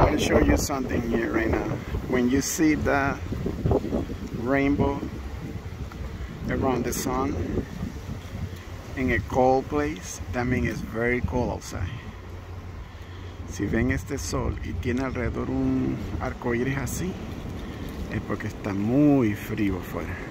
want to show you something here right now. When you see the rainbow around the sun in a cold place, that means it's very cold outside. Si ven este sol y tiene alrededor un arco iris así, es porque está muy frío afuera.